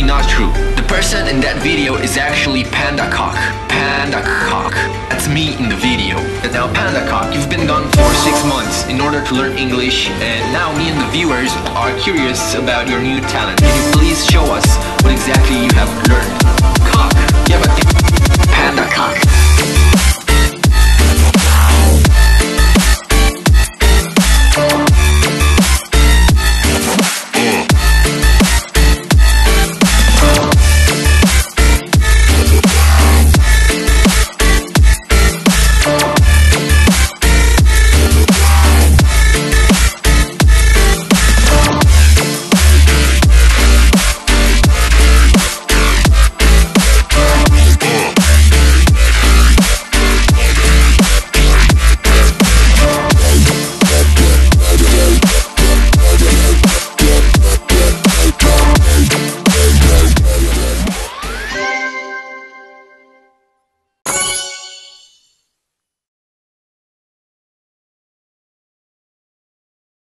not true. The person in that video is actually Panda Cock. Panda Cock. That's me in the video. Now Panda Cock, you've been gone for 6 months in order to learn English, and now me and the viewers are curious about your new talent. Can you please show us what exactly you have learned? Cock. Yeah, but Panda Cock.